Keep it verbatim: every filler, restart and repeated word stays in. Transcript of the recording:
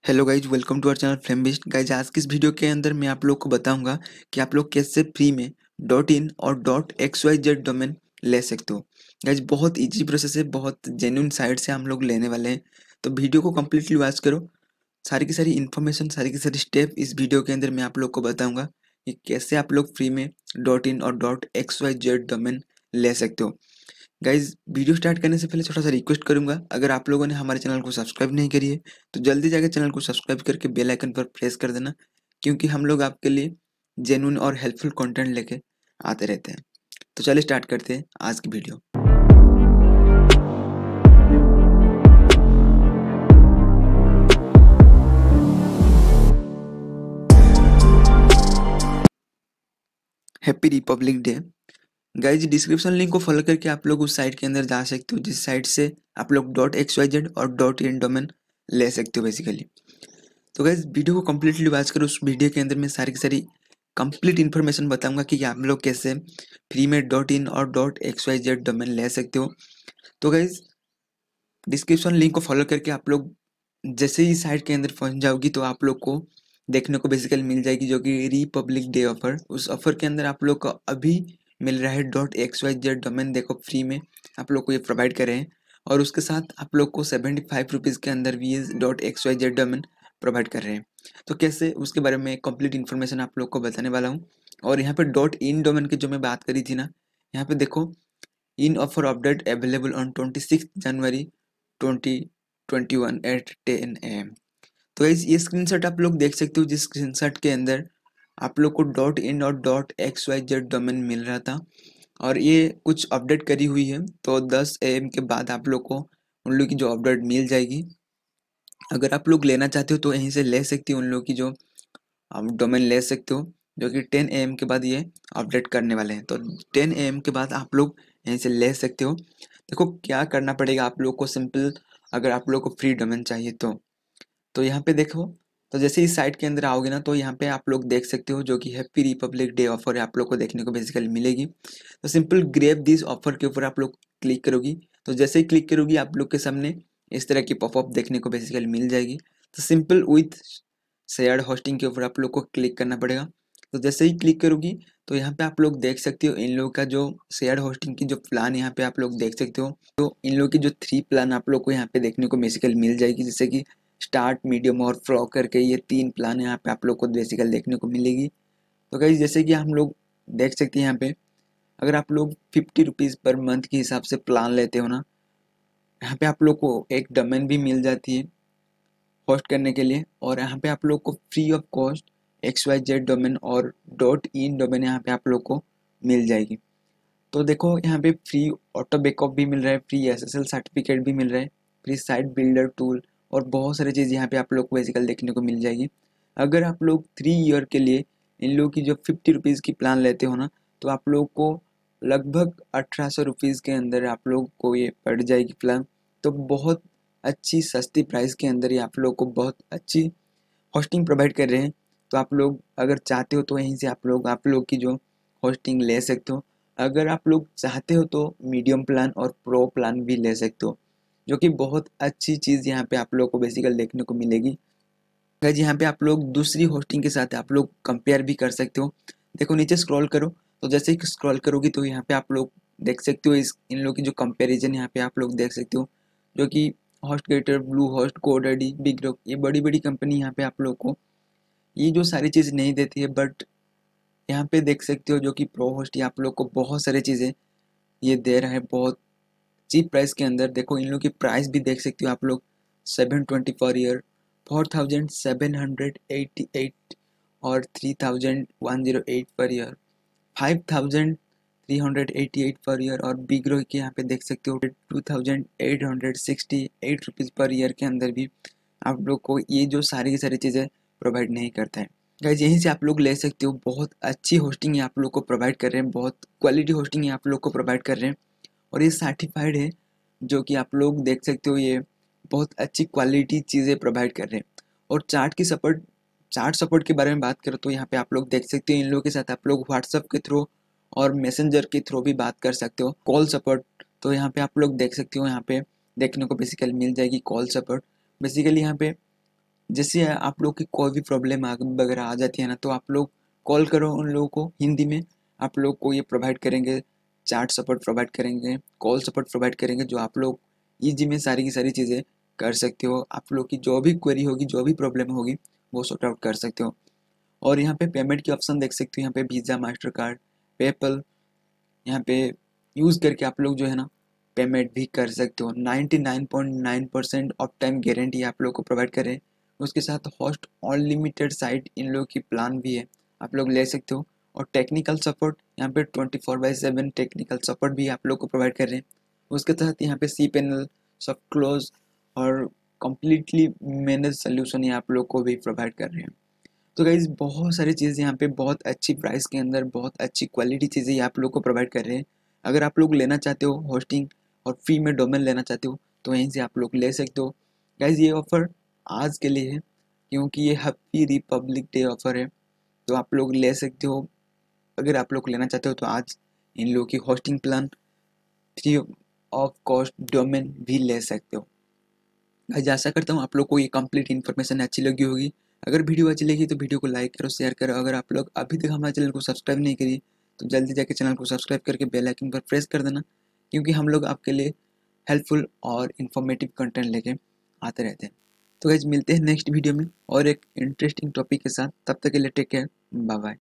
Hello guys, welcome to our channel flame based. Guys, आज की इस वीडियो के अंदर मैं आप लोग को बताऊंगा कि आप लोग कैसे फ्री में डॉट इन और dot X Y Z domain ले सकते हो। गाइज, बहुत इजी प्रोसेस है, बहुत जेन्युइन साइट से हम लोग लेने वाले हैं, तो वीडियो को कम्प्लीटली वॉच करो। सारी की सारी इन्फॉर्मेशन, सारी की सारी स्टेप इस वीडियो के अंदर मैं आप लोग को बताऊंगा कि कैसे आप लोग फ्री में डॉट इन और dot X Y Z domain ले सकते हो। गाइज, वीडियो स्टार्ट करने से पहले छोटा सा रिक्वेस्ट करूंगा, अगर आप लोगों ने हमारे चैनल को सब्सक्राइब नहीं करी है तो जल्दी जाकर चैनल को सब्सक्राइब करके बेल आइकन पर प्रेस कर देना, क्योंकि हम लोग आपके लिए जेन्युइन और हेल्पफुल कंटेंट लेके आते रहते हैं। तो चलिए स्टार्ट करते हैं आज की video. Happy Republic Day. Guys, description link को फॉलो करके आप लोग उस साइट के अंदर जा सकते हो जिस साइट से आप लोग डॉट एक्स वाई जेड और डॉट इन डोमेन ले सकते हो बेसिकली। तो गाइज, वीडियो को कम्प्लीटली वॉच करो। उस वीडियो के अंदर मैं सारी की सारी कंप्लीट इन्फॉर्मेशन बताऊंगा कि आप लोग कैसे फ्री में डॉट इन और dot X Y Z domain ले सकते हो। तो गाइज, डिस्क्रिप्शन लिंक को फॉलो करके आप लोग जैसे ही साइट के अंदर पहुंच जाओगी तो आप लोग को देखने को बेसिकली मिल जाएगी जो कि रिपब्लिक डे ऑफर। उस ऑफर के अंदर आप लोग को अभी मिल रहा है dot X Y Z domain, देखो फ्री में आप लोग को ये प्रोवाइड कर रहे हैं, और उसके साथ आप लोग को सेवेंटी फाइव रुपीज़ के अंदर भी ये dot X Y Z domain provide कर रहे हैं। तो कैसे, उसके बारे में कंप्लीट इन्फॉर्मेशन आप लोग को बताने वाला हूँ। और यहाँ पे डॉट इन डोमेन की जो मैं बात करी थी ना, यहाँ पे देखो, in offer update available on twenty six January twenty twenty one at ten A M. तो इस ये स्क्रीनशॉट आप लोग देख सकते हो, जिस स्क्रीनशॉट के अंदर आप लोग को डॉट इन और dot X Y Z domain मिल रहा था, और ये कुछ अपडेट करी हुई है। तो दस ए एम के बाद आप लोग को उन लोग की जो अपडेट मिल जाएगी। अगर आप लोग लेना चाहते हो तो यहीं से ले सकते हो, उन लोग की जो आप डोमेन ले सकते हो, जो कि टेन ए एम के बाद ये अपडेट करने वाले हैं। तो टेन ए एम के बाद आप लोग यहीं से ले सकते हो। देखो क्या करना पड़ेगा आप लोग को, सिंपल, अगर आप लोग को फ्री डोमेन चाहिए तो तो यहाँ पे देखो, तो जैसे इस साइट के अंदर आओगे ना तो यहाँ पे आप लोग देख सकते हो जो कि हैप्पी रिपब्लिक डे ऑफर है, आप लोग को देखने को बेसिकली मिलेगी। तो सिंपल ग्रैब दिस ऑफर के ऊपर आप लोग क्लिक करोगी, तो जैसे ही क्लिक करोगी आप लोग के सामने इस तरह की पॉपअप देखने को बेसिकली मिल जाएगी। तो सिंपल विथ शेयर्ड होस्टिंग के ऊपर आप लोग को क्लिक करना पड़ेगा। तो जैसे ही क्लिक करोगी तो यहाँ पे आप लोग देख सकते हो इन लोगों का जो शेयर्ड होस्टिंग की जो प्लान यहाँ पे आप लोग देख सकते हो। तो इन लोगों की जो थ्री प्लान आप लोग को यहाँ पे देखने को बेसिकली मिल जाएगी, जैसे कि स्टार्ट, मीडियम और फ्रो करके ये तीन प्लान यहाँ पे आप लोग को बेसिकली देखने को मिलेगी। तो गाइस, जैसे कि हम लोग देख सकते हैं यहाँ पे, अगर आप लोग फिफ्टी रुपीज़ पर मंथ के हिसाब से प्लान लेते हो ना, यहाँ पे आप लोग को एक डोमेन भी मिल जाती है होस्ट करने के लिए, और यहाँ पे आप लोग को free of cost X Y Z domain और डॉट इन डोमेन यहाँ पे आप लोग को मिल जाएगी। तो देखो यहाँ पे फ्री ऑटो बैकअप भी मिल रहा है, free S S L certificate भी मिल रहा है, फ्री साइट बिल्डर टूल, और बहुत सारी चीज़ यहाँ पे आप लोग को बेसिकली देखने को मिल जाएगी। अगर आप लोग थ्री ईयर के लिए इन लोगों की जो फिफ्टी रुपीज़ की प्लान लेते हो ना, तो आप लोग को लगभग अठारह सौ रुपीज़ के अंदर आप लोग को ये पड़ जाएगी प्लान। तो बहुत अच्छी सस्ती प्राइस के अंदर ये आप लोग को बहुत अच्छी होस्टिंग प्रोवाइड कर रहे हैं। तो आप लोग अगर चाहते हो तो यहीं से आप लोग आप लोग की जो होस्टिंग ले सकते हो। अगर आप लोग चाहते हो तो मीडियम प्लान और प्रो प्लान भी ले सकते हो, जो कि बहुत अच्छी चीज़ यहाँ पे आप लोग को बेसिकली देखने को मिलेगी। गाइस, यहाँ पे आप लोग दूसरी होस्टिंग के साथ आप लोग कंपेयर भी कर सकते हो। देखो नीचे स्क्रॉल करो, तो जैसे ही स्क्रॉल करोगी तो यहाँ पे आप लोग देख सकते हो इस इन लोग की जो कंपैरिजन यहाँ पे आप लोग देख सकते हो, जो कि HostGator, Bluehost, GoDaddy, BigRock, ये बड़ी बड़ी कंपनी यहाँ पे आप लोग को ये जो सारी चीज़ नहीं देती है, बट यहाँ पे देख सकते हो जो कि प्रो होस्ट ये आप लोग को बहुत सारी चीज़ें ये दे रहा है बहुत चीप प्राइस के अंदर। देखो इन लोग की प्राइस भी देख सकते हो आप लोग, seven twenty per year, four thousand seven hundred eighty eight और three thousand one zero eight per year, five thousand three hundred eighty eight per year, और बिग्रो के यहाँ पे देख सकते हो two thousand eight hundred sixty eight rupees per year के अंदर भी आप लोग को ये जो सारी की सारी चीज़ें प्रोवाइड नहीं करता है। गाइज, यहीं से आप लोग ले सकते हो, बहुत अच्छी होस्टिंग आप लोग को प्रोवाइड कर रहे हैं, बहुत क्वालिटी होस्टिंग आप लोग को प्रोवाइड कर रहे हैं, और ये सर्टिफाइड है, जो कि आप लोग देख सकते हो ये बहुत अच्छी क्वालिटी चीज़ें प्रोवाइड कर रहे हैं। और चार्ट की सपोर्ट चार्ट सपोर्ट के बारे में बात करो तो यहाँ पे आप लोग देख सकते हो इन लोगों के साथ आप लोग व्हाट्सअप के थ्रू और मैसेंजर के थ्रू भी बात कर सकते हो। कॉल सपोर्ट, तो यहाँ पे आप लोग देख सकते हो, यहाँ पे देखने को बेसिकली मिल जाएगी कॉल सपोर्ट। बेसिकली यहाँ पे जैसे आप लोग की कोई भी प्रॉब्लम वगैरह आ जाती है ना, तो आप लोग कॉल करो उन लोगों को हिंदी में, आप लोग को ये प्रोवाइड करेंगे, चैट सपोर्ट प्रोवाइड करेंगे, कॉल सपोर्ट प्रोवाइड करेंगे, जो आप लोग ईजी में सारी की सारी चीज़ें कर सकते हो। आप लोग की जो भी क्वेरी होगी, जो भी प्रॉब्लम होगी, वो सॉर्ट आउट कर सकते हो। और यहाँ पे पेमेंट की ऑप्शन देख सकते हो, यहाँ पे वीज़ा, मास्टर कार्ड, पेपल, यहाँ पे यूज़ करके आप लोग जो है ना पेमेंट भी कर सकते हो। Ninety nine point nine percent of time guarantee आप लोग को प्रोवाइड करें। उसके साथ होस्ट अनलिमिटेड साइट इन लोग की प्लान भी है, आप लोग ले सकते हो। और टेक्निकल सपोर्ट यहाँ पे twenty four by seven technical support भी आप लोग को प्रोवाइड कर रहे हैं। उसके तहत यहाँ पे सी पैनल, सब क्लोज और कम्प्लीटली मैनेज सोल्यूशन ये आप लोग को भी प्रोवाइड कर रहे हैं। तो गाइज बहुत सारी चीज़ें यहाँ पे बहुत अच्छी प्राइस के अंदर बहुत अच्छी क्वालिटी चीज़ें ये आप लोग को प्रोवाइड कर रहे हैं। अगर आप लोग लेना चाहते हो होस्टिंग और फ्री में डोमेन लेना चाहते हो, तो यहीं से आप लोग ले सकते हो। गाइज ये ऑफ़र आज के लिए है, क्योंकि ये हैप्पी रिपब्लिक डे ऑफ़र है, तो आप लोग ले सकते हो। अगर आप लोग लेना चाहते हो तो आज इन लोगों की hosting plan free of cost domain भी ले सकते हो। गाइस आशा करता हूँ आप लोग को ये कंप्लीट इन्फॉर्मेशन अच्छी लगी होगी। अगर वीडियो अच्छी लगी तो वीडियो को लाइक करो, शेयर करो। अगर आप लोग अभी तक हमारे चैनल को सब्सक्राइब नहीं करिए तो जल्दी जाके चैनल को सब्सक्राइब करके बेल आइकन पर प्रेस कर देना, क्योंकि हम लोग आपके लिए हेल्पफुल और इन्फॉर्मेटिव कंटेंट लेके आते रहते हैं। तो गाइस मिलते हैं नेक्स्ट वीडियो में और एक इंटरेस्टिंग टॉपिक के साथ। तब तक के लिए टेक केयर, बाय बाय।